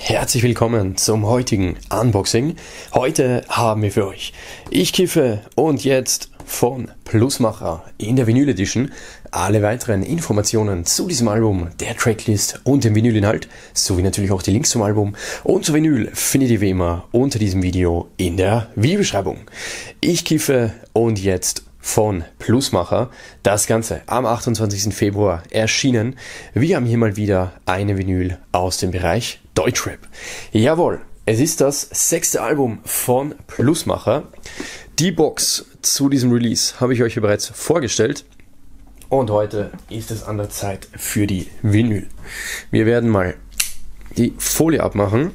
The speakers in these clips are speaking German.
Herzlich willkommen zum heutigen Unboxing. Heute haben wir für euch Ich kiffe und jetzt von Plusmacher in der Vinyl Edition. Alle weiteren Informationen zu diesem Album, der Tracklist und dem Vinylinhalt, sowie natürlich auch die Links zum Album und zur Vinyl findet ihr wie immer unter diesem Video in der Videobeschreibung. Ich kiffe und jetzt von Plusmacher. Das Ganze am 28. Februar erschienen. Wir haben hier mal wieder eine Vinyl aus dem Bereich Deutschrap. Jawohl, es ist das 6. Album von Plusmacher. Die Box zu diesem Release habe ich euch ja bereits vorgestellt. Und heute ist es an der Zeit für die Vinyl. Wir werden mal die Folie abmachen.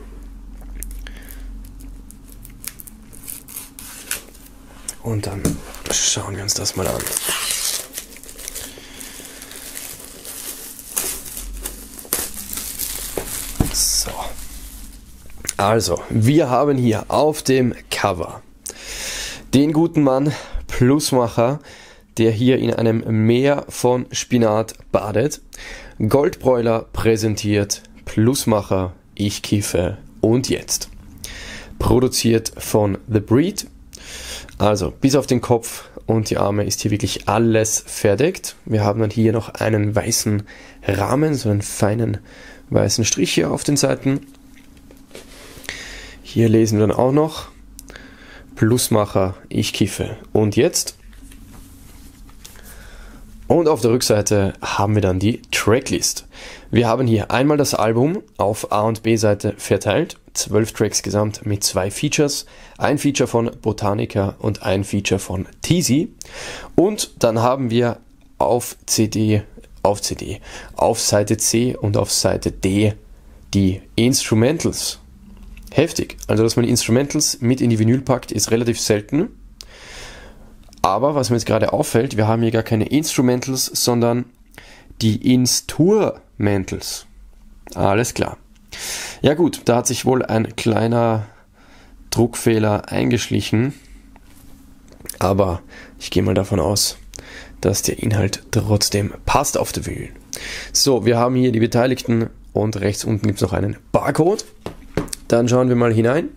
Und dann schauen wir uns das mal an. So. Also, wir haben hier auf dem Cover den guten Mann Plusmacher, der hier in einem Meer von Spinat badet. Goldbräuler präsentiert Plusmacher, ich kiffe und jetzt. Produziert von The Breed. Also bis auf den Kopf und die Arme ist hier wirklich alles verdeckt. Wir haben dann hier noch einen weißen Rahmen, so einen feinen weißen Strich hier auf den Seiten. Hier lesen wir dann auch noch Plusmacher, ich kiffe und jetzt. Und auf der Rückseite haben wir dann die Tracklist. Wir haben hier einmal das Album auf A- und B-Seite verteilt. 12 Tracks gesamt mit 2 Features. Ein Feature von Botanica und ein Feature von Teasy. Und dann haben wir auf Seite C und auf Seite D die Instrumentals. Heftig. Also, dass man die Instrumentals mit in die Vinyl packt, ist relativ selten. Aber was mir jetzt gerade auffällt, wir haben hier gar keine Instrumentals, sondern die Instrumentals. Alles klar. Ja gut, da hat sich wohl ein kleiner Druckfehler eingeschlichen. Aber ich gehe mal davon aus, dass der Inhalt trotzdem passt auf der Vinyl. So, wir haben hier die Beteiligten und rechts unten gibt es noch einen Barcode. Dann schauen wir mal hinein.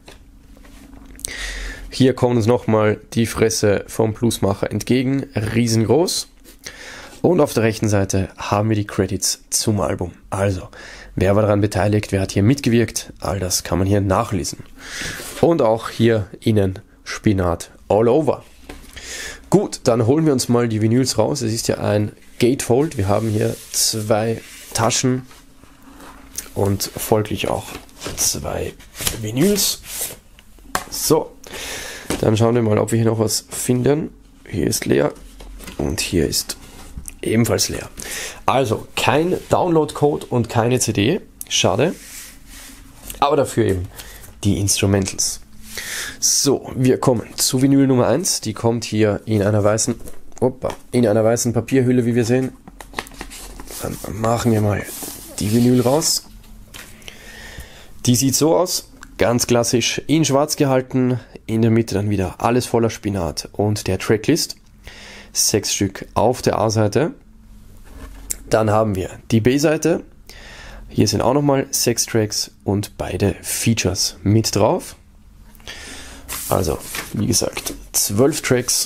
Hier kommt uns nochmal die Fresse vom Plusmacher entgegen, riesengroß. Und auf der rechten Seite haben wir die Credits zum Album. Also, wer war daran beteiligt, wer hat hier mitgewirkt, all das kann man hier nachlesen. Und auch hier innen Spinat all over. Gut, dann holen wir uns mal die Vinyls raus. Es ist ja ein Gatefold. Wir haben hier 2 Taschen und folglich auch 2 Vinyls. So, dann schauen wir mal, ob wir hier noch was finden. Hier ist leer und hier ist ebenfalls leer. Also kein Download-Code und keine CD. Schade. Aber dafür eben die Instrumentals. So, wir kommen zu Vinyl Nummer 1. Die kommt hier in einer weißen Papierhülle, wie wir sehen. Dann machen wir mal die Vinyl raus. Die sieht so aus. Ganz klassisch in schwarz gehalten, in der Mitte dann wieder alles voller Spinat und der Tracklist. 6 Stück auf der A-Seite. Dann haben wir die B-Seite. Hier sind auch nochmal 6 Tracks und beide Features mit drauf. Also, wie gesagt, 12 Tracks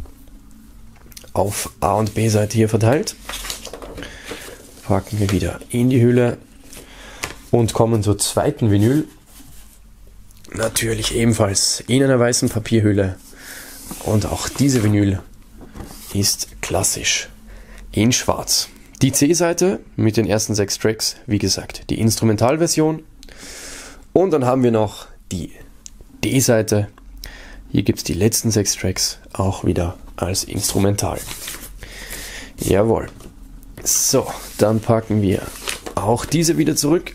auf A- und B-Seite hier verteilt. Packen wir wieder in die Hülle und kommen zur zweiten Vinyl. Natürlich ebenfalls in einer weißen Papierhülle und auch diese Vinyl ist klassisch in schwarz. Die C-Seite mit den ersten 6 Tracks, wie gesagt, die Instrumentalversion. Und dann haben wir noch die D-Seite. Hier gibt es die letzten 6 Tracks auch wieder als Instrumental. Jawohl. So, dann packen wir auch diese wieder zurück.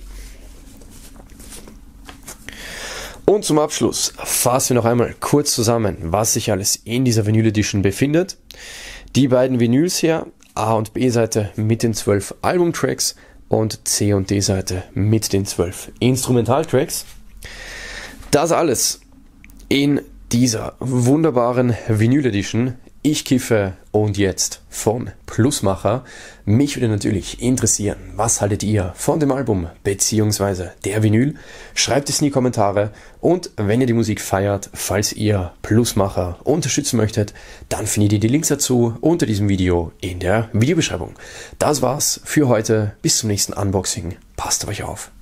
Und zum Abschluss fassen wir noch einmal kurz zusammen, was sich alles in dieser Vinyl Edition befindet. Die beiden Vinyls hier, A- und B-Seite mit den 12 Albumtracks und C- und D-Seite mit den 12 Instrumentaltracks. Das alles in dieser wunderbaren Vinyl Edition Ich kiffe und jetzt von Plusmacher. Mich würde natürlich interessieren, was haltet ihr von dem Album bzw. der Vinyl? Schreibt es in die Kommentare und wenn ihr die Musik feiert, falls ihr Plusmacher unterstützen möchtet, dann findet ihr die Links dazu unter diesem Video in der Videobeschreibung. Das war's für heute. Bis zum nächsten Unboxing. Passt auf euch auf.